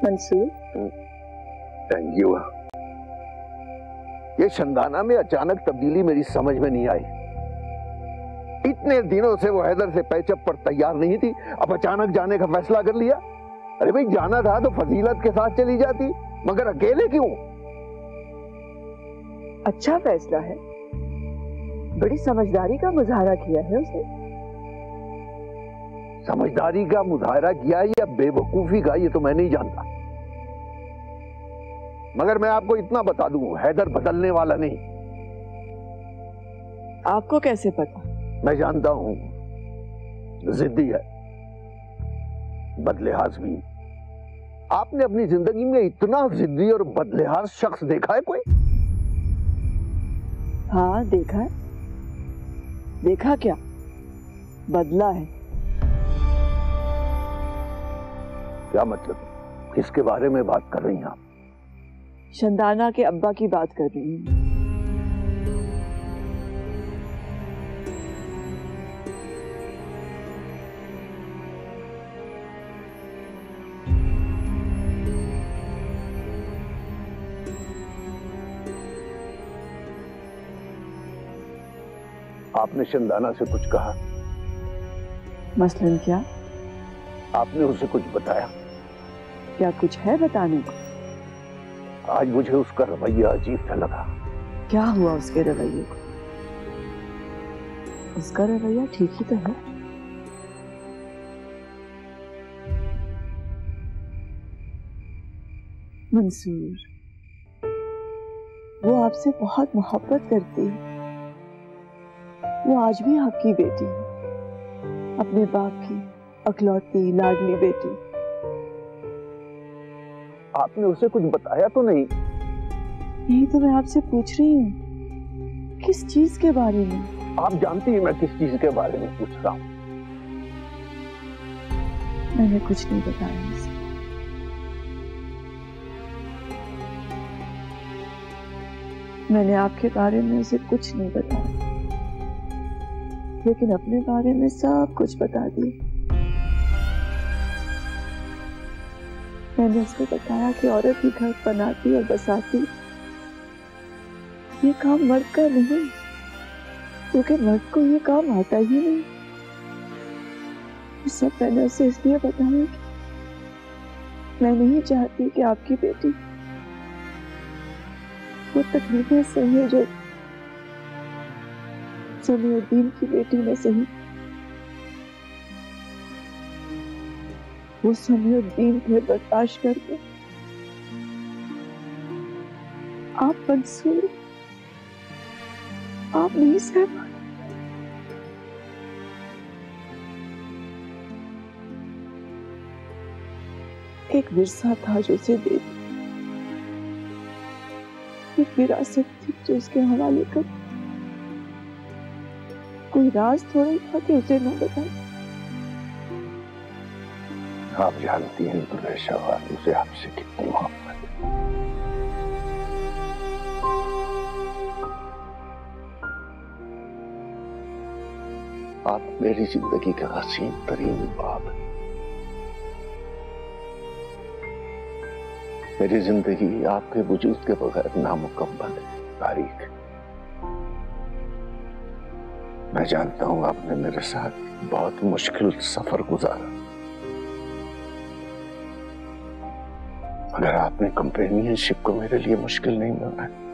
Mansoor. Thank you. یہ شندانہ میں اچانک تبدیلی میری سمجھ میں نہیں آئی. اتنے دنوں سے وہ حیدر سے پیچ اپ پر تیار نہیں تھی, اب اچانک جانے کا فیصلہ کر لیا. ارے بھائی جانا تھا تو فضیلت کے ساتھ چلی جاتی, مگر اکیلے کیوں؟ اچھا فیصلہ ہے, بڑی سمجھداری کا مظاہرہ کیا ہے اس نے. سمجھداری کا مظاہرہ کیا یا بے وقوفی کا یہ تو میں نہیں جانتا, مگر میں آپ کو اتنا بتا دوں حیدر بدلنے والا نہیں. آپ کو کیسے پتا؟ میں جانتا ہوں, ضدی ہے, بدلحاظ بھی. آپ نے اپنی زندگی میں اتنا ضدی اور بدلحاظ شخص دیکھا ہے کوئی؟ ہاں دیکھا ہے. دیکھا کیا, بدلا ہے. کیا مطلب, کس کے بارے میں بات کر رہی ہیں آپ؟ شندانہ کے ابا کی بات کر رہی ہوں. آپ نے شندانہ سے کچھ کہا؟ مثلاً کیا؟ آپ نے اسے کچھ بتایا؟ کیا کچھ ہے بتانے کو؟ آج مجھے اس کا رویہ عجیب سا لگا. کیا ہوا اس کے رویے کو؟ اس کا رویہ ٹھیک ہی تو ہے. منصور, وہ آپ سے بہت محبت کرتی ہے. وہ آج بھی آپ کی بیٹی ہے, اپنے باپ کی اکلوتی لاڈلی بیٹی. آپ نے اسے کچھ بتایا تو نہیں؟ یہی تو میں آپ سے پوچھ رہی ہوں, کس چیز کے بارے میں؟ آپ جانتی ہیں میں کس چیز کے بارے میں پوچھ رہا ہوں. میں نے کچھ نہیں بتایا اسے. میں نے آپ کے بارے میں اسے کچھ نہیں بتایا, لیکن اپنے بارے میں سب کچھ بتا دیا. میں نے اس کو بتایا کہ عورت ہی گھر بناتی اور بساتی, یہ کام مرد کا نہیں, کیونکہ مرد کو یہ کام آتا ہی نہیں. یہ سب میں نے اسے اس لیے بتایا کہ میں نہیں چاہتی کہ آپ کی بیٹی وہ تکلیفیں سہے جو سمیع الدین کی بیٹی نے سہی. وہ سمیع الدین پہ برداشت کر کے آپ منصور, آپ نہیں سہ پائے. ایک ورثہ تھا جو اسے دے دیا, ایک وراثت تھی جو اس کے حوالے کر. کوئی راز تھوڑی تھا کہ اسے نہ بتائے. آپ جانتی ہیں قریشہ خاتون سے آپ سے کتنی محبت ہے. آپ میری زندگی کا حسین ترین باب ہے. میری زندگی آپ کے وجود کے بغیر نامکمل ہے, تاریخ. میں جانتا ہوں آپ نے میرے ساتھ بہت مشکل سفر گزارا, مگر آپ نے کمپینین شپ کو میرے لیے مشکل نہیں بنایا.